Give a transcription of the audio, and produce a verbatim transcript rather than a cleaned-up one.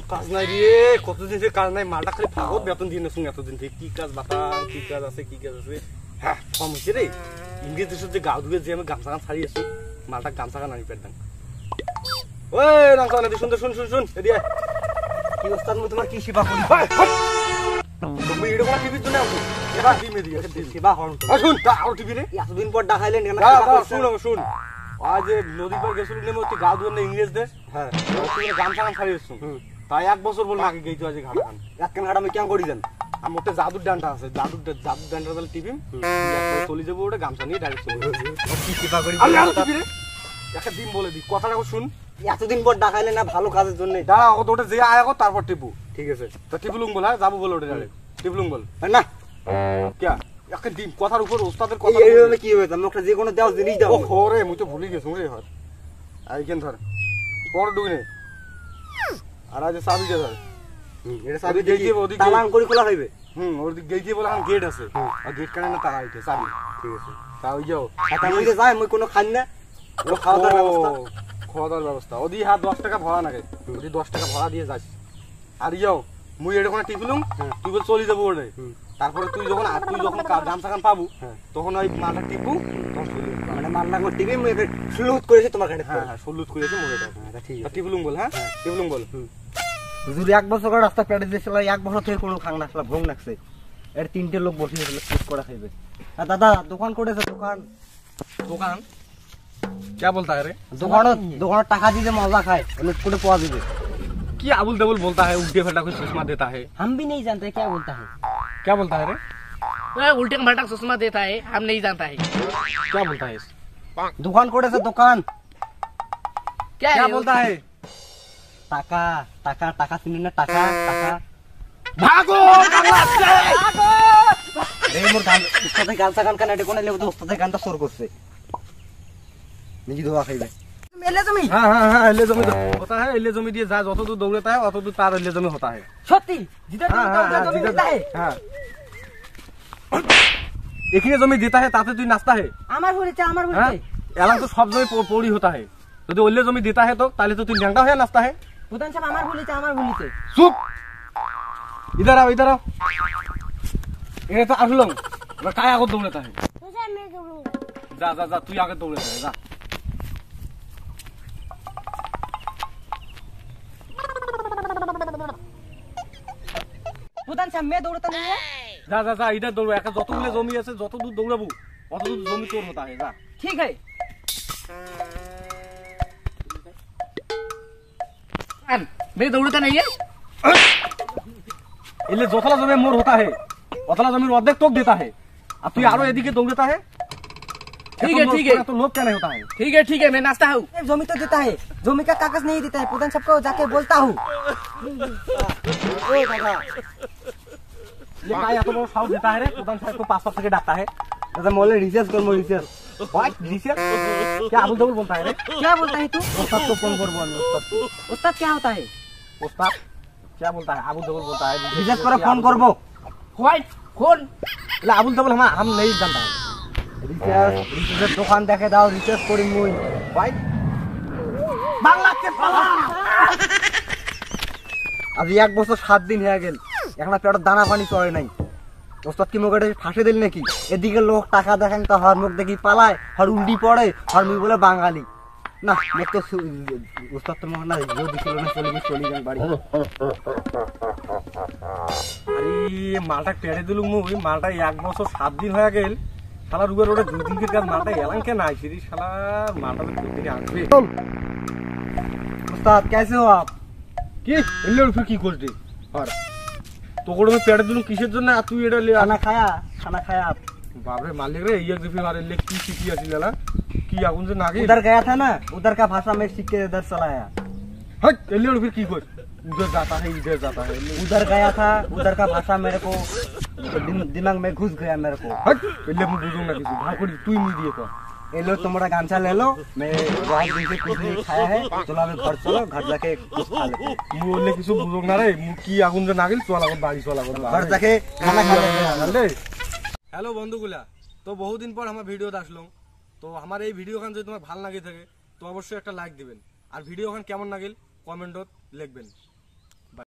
কাজ নাই রে, কতদিন থেকে কাজ নাই, মালটা খালি ফাগত বেতন দিয়ে নেছো এতদিন থেকে। কি কাজ বাতা, কি কাজ আছে, কি কাজ আছে? হ্যাঁ কম হয়েছে রে। ইংরেজ দেশের যে গাও ধুয়ে যে আমি গামছা গান ছাড়িয়ে আছি, মালটা গামছা গান আনি পেতাম। ওই রামসা না শুনতে শুন শুন শুন এদিকে কি ওস্তাদ মু তোমার কি সেবা করি? তুমি এরকম কোনো টিভির জন্য আসো, এবার টিমে দিয়ে সেবা হন তো। শুন তা আর টিভি রে এতদিন পর ডাকাইলেন কেন? শুন শুন আজ নদী পার গেছিল নেমে তুই গা ধুয়ে না ইংরেজ দে। হ্যাঁ তুই গামছা গান ছাড়িয়ে আসছো, তাই এক বছর বল আগে গেইতো আজ ঘাটা খান। এক কেন ঘাটা আমি কেন করি জান? আর মোটে জাদুর ডান্ডা আছে, জাদুর জাদুর ডান্ডা তাহলে টিভি চলে যাবো, ওটা গামছা নিয়ে ডাইরেক্ট চলে যাবো। কি সেবা করি টিভি রে? একটা দিন বলে দি কথাটা শুন। এতদিন পর ডাকাইলে না ভালো কাজের জন্য। দাঁড়া কত ওটা যে আয় কর তারপর টিপু। ঠিক আছে তা টিপুলুং বল। হ্যাঁ যাবো বলে ওটা ডাইরেক্ট টিপুলুং বল না ক্যা একটা দিন কথার উপর ওস্তাদের কথা এইভাবে কি হবে? আমি একটা যে কোনো দেওয়া জিনিস দাও। ও রে মুই তো ভুলে গেছি রে। হয় আইকেন ধর পর ডুইনে আর আজ চাবিটা ধর। হুম এটা চাবি দিয়ে দিব ওদিকে তালাং করে খোলা হইবে। হুম ওদিকে গেট দিয়ে বলে এখন গেট আছে, আর গেট কানে না তালা আইতে চাবি। ঠিক আছে তা ওই যাও এটা মই যে যাই মই কোনো খান না, ও খাওয়া দাওয়ার ব্যবস্থা, খাওয়া দাওয়ার ব্যবস্থা ওদি হাত দশ টাকা ভরা নাগে, ওদি দশ টাকা ভরা দিয়ে যাস। আর যাও মুই এটা কোনো টিপলুম, তুই বল চলে যাবো ওরে। তারপরে তুই যখন তুই যখন গামছা খান পাবো তখন ওই মালটা টিপু, মানে মালটা করে টিপে মুই সুলুত করেছি তোমার কাছে। হ্যাঁ হ্যাঁ সুলুত করেছি মোর এটা। ঠিক আছে টিপলুম বল। হ্যাঁ টিপলুম বল। হুজুর এক বছর করে রাস্তা পেটে দিয়েছিল, এক বছর থেকে কোনো খাং না আসলে ঘুম লাগছে। এর তিনটে লোক বসে গেছিল চেক করা খাইবে। আর দাদা দোকান করেছে, দোকান দোকান क्या बोलता है रे? दुकान दुकान टाका दीजिए मौजा खाए लुट को पवा दीजिए। क्या अबुल दबुल बोलता है, उल्टे फटा कुछ सुषमा देता है। हम भी नहीं जानते क्या बोलता है। क्या बोलता है रे? वह उल्टे फटा सुषमा देता है, हम नहीं जानता है। क्या बोलता है? दुकान कोड़े से दुकान क्या क्या बोलता है? टाका टाका टाका सुनिए ना, टाका टाका भागो भागो रे मोर गान उस्तादे गान सा गान का नाटे कोने ले तो उस्तादे गानটা সুর করছে নিজে ধোয়া খাইবে। এলে জমি হ্যাঁ হ্যাঁ হ্যাঁ এলে জমি होता है। एले जमी দিয়ে যা যত দূর দৌড়াতা है অত দূর তার এলে জমি होता है। সত্যি जिधर जमी देता है। हां এখানে জমি देता है তাতে তুই নাচতা है। আমার বলেছে আমার বলেছে এলা তো সব জমি পড়ি होता है। যদি ওলে জমি देता है তো তাহলে তো তুই ন্যাংটা হয়ে নাচতা है। প্রধান সাহেব আমার বলেছে আমার বলেছে। চুপ इधर आओ इधर आओ। ये तो আসলং এবার কায় আগত দৌড়াতা है। তুই আমি দৌড়াবো। যা যা যা তুই আগে দৌড়ে যা। প্রধান সাহেব मैं दौड़ता नहीं है। जा जा जा इधर दौड़ो, একটা যতগুলো জমি আছে যত দূর দৌড়াবো অত দূর জমি তোর होता है। जा ठीक है। मैं दौड़ता नहीं है। इले যতলা জমি মোর होता है অতলা জমির অর্ধেক তোক देता है, আর তুই আরো এদিকে দৌড়াতা है। ठीक है ठीक है तो लोग क्या नहीं होता है। ठीक है ठीक है मैं नाचता हूँ। जमी तो देता है, जमी का कागज नहीं देता है, प्रधान साहब को जाके बोलता हूँ। ये काय तो बहुत साउथ देता है रे, प्रधान साहब को पास पास के डालता है। दादा मोले रिसर्च कर, मोले रिसर्च व्हाट रिसर्च क्या अबुल दबुल बोलता है रे? क्या बोलता है तू? उस्ताद को फोन कर बोल। उस्ताद उस्ताद क्या होता है? उस्ताद क्या बोलता है? अबुल दबुल बोलता है। रिसर्च करो फोन करबो। व्हाट फोन ला अबुल दबुल हम हम नहीं जानता है। रिचार्ज रिचार्ज দোকান দেখে দাও, রিচার্জ করি মুই ভাই বাংলাতে পালা। আজ এক বছর সাত দিন হয়ে গেল, এখন পেটে দানা পানি চড়ে নাই। ওস্তাদ কি মুখে ফাঁসে দিল নাকি? এদিকে লোক টাকা দেখেন তো হর মুখ দেখি পালায়, হর উল্টি পড়ে, হর মুই বলে বাঙালি না। মুখ তো ওস্তাদ তো মনে না ইও দিছিল না, চলে গিয়ে চলে যান বাড়ি। আরে মালটা পেড়ে দিলুম মুই, মালটা এক বছর সাত দিন হয়ে গেল। শালা রুগের ওটা দুই দিনের কাজ মালটা এলাম কেন আইছি রে শালা, মালটা তো থেকে আসবে। উস্তাদ कैसे हो आप? কি এলে ফির কি করছিস? আর তো কোড়ে আমি পেড়ে দিলুম কিসের জন্য? আর তুই এটা খানা খায়া খানা খায়া बाप रे मालिक रे ये दिफी मारे ले की सीखी आसी लाला की आगुन से नागे उधर गया था ना, उधर का भाषा में सीख के इधर चलाया। हट एले फिर की कर उधर जाता है इधर जाता है। उधर गया था, उधर का भाषा मेरे को दिमाग में घुस गया मेरे को। हट एले मैं बुझूंगा ना किसी भाग कोड़ी तू ही नहीं दिए तो ये लो तुम्हारा गांचा ले लो, मैं बहुत दिन से कुछ नहीं खाया है, चलो अभी घर चलो, घर जाके कुछ खा लेते। बोले किसी बुजुर्ग ना रे की आगुन से नागिल चला को बाड़ी चला को घर जाके खाना खा लेते। हेलो বন্ধুগুলা, তো বহুদিন পর আমার ভিডিওতে আসলাম। তো আমার এই ভিডিওখান যদি তোমার ভালো লাগে থাকে তো অবশ্যই একটা লাইক দিবেন, আর ভিডিওখান কেমন লাগিল কমেন্টত লিখবেন।